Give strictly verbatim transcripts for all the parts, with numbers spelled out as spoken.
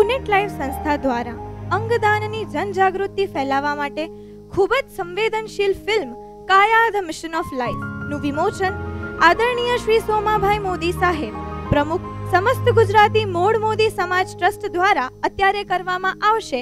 Unit life સંસ્થા દ્વારા અંગદાનની જનજાગૃતિ ફેલાવવા માટે ખૂબ જ સંવેદનશીલ ફિલ્મ કાયા ધ મિશન ઓફ લાઈફ નું વિમોચન આદરણીય શ્રી સોમાભાઈ મોદી સાહેબ પ્રમુખ સમસ્ત ગુજરાતી મોડ મોદી સમાજ ટ્રસ્ટ દ્વારા અત્યારે કરવામાં આવશે।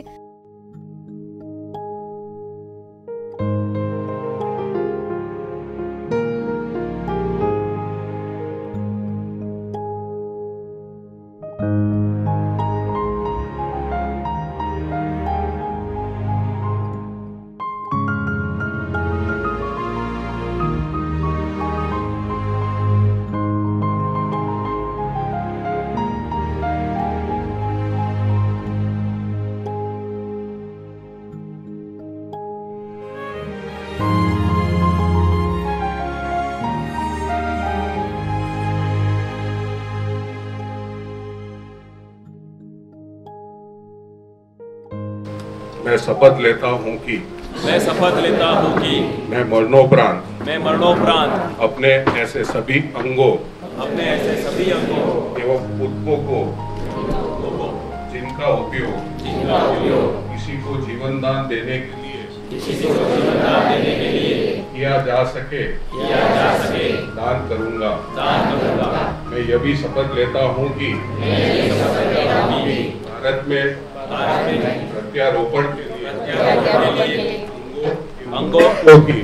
मैं शपथ लेता हूँ कि मैं शपथ लेता हूँ कि मैं मरणोपरांत मैं मरणोपरांत अपने ऐसे सभी अंगों अपने ऐसे सभी अंगों एवं उत्तकों को जिनका उपयोग जिनका उपयोग किसी को जीवन दान देने के लिए किसी को जीवन दान देने के लिए किया जा सके किया जा सके दान करूँगा दान करूँगा। मैं यह भी शपथ लेता हूँ कि मैं ये शपथ लेता हूँ कि भारत में भारत में प्रत्यारोपण के लिए प्रत्यारोपण के लिए अंगों की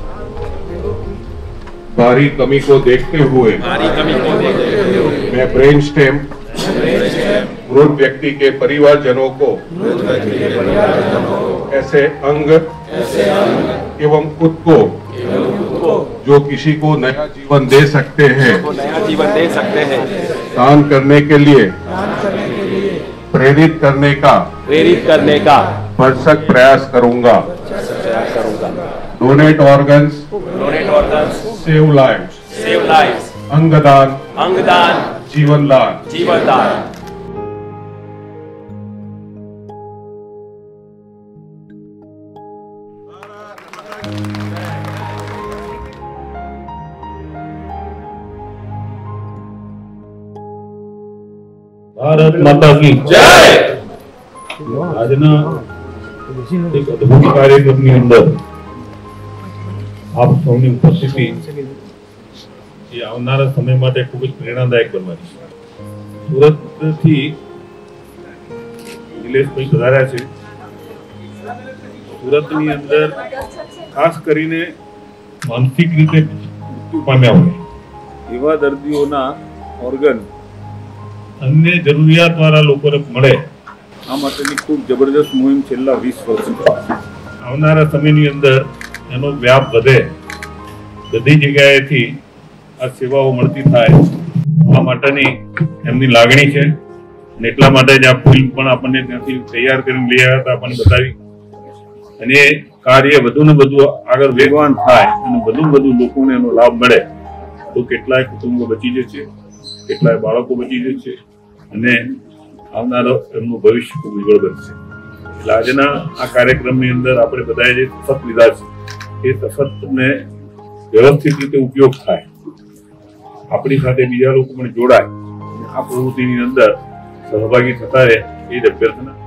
भारी कमी को देखते हुए भारी कमी को देखते हुए मैं ब्रेन स्टेम मृत व्यक्ति के परिवारजनों को ऐसे अंग एवं उत्तकों जो किसी को नया जीवन दे सकते हैं नया जीवन दे सकते हैं दान करने के लिए प्रेरित करने का प्रेरित करने का भरसक प्रयास करूंगा। प्रयास करूंगा। Donate organs donate organs save lives save lives अंगदान अंगदान जीवन दान जीवन दान। भारत माता की जय। આજના એક અદ્ભુત કાર્યક્રમની અંદર આપ સૌની ઉપસ્થિતિ એ આવનારા સમય માટે ખૂબ જ પ્રેરણાદાયક બનવાની છે। સુરતથી નિલેશભાઈ પધાર્યા છે। સુરતની અંદર ખાસ કરીને માનસિક રીતે મૃત્યુ પામ્યા હોય એવા દર્દીઓના ઓર્ગન अन्य जरूरियात वाला लोकोने मळे आ माटेनी खूब जबरदस्त मुहिम छेल्ला वीस वर्षथी आवनारा समयनी अंदर एनो व्याप वधे बधी जग्याएथी आ सेवाओ मळती थाय आ माटेनी एमनी लागणी छे अने એટલા માટે જ આ ફિલ્મ પણ આપણને ત્યાંથી તૈયાર કરીને લઈ આવ્યા હતા આપણને બતાવી અને કાર્ય વધુ ને વધુ આગળ વેગવાન થાય અને વધુ વધુ લોકોને એનો લાભ મળે તો કેટલાય કુટુંબો બચી જશે કેટલાય બાળકો બચી જશે અને આવનારો એમનું ભવિષ્ય ખૂબ ઉજ્જવળ બનશે। એટલે આજના આ કાર્યક્રમની અંદર આપણે બધાએ જે શપથ લીધા છે એ શપથને વ્યવસ્થિત રીતે ઉપયોગ થાય આપણી સાથે બીજા લોકો પણ જોડાય આ પ્રવૃત્તિની અંદર સહભાગી થતા રહે એ જ અભ્યર્થના।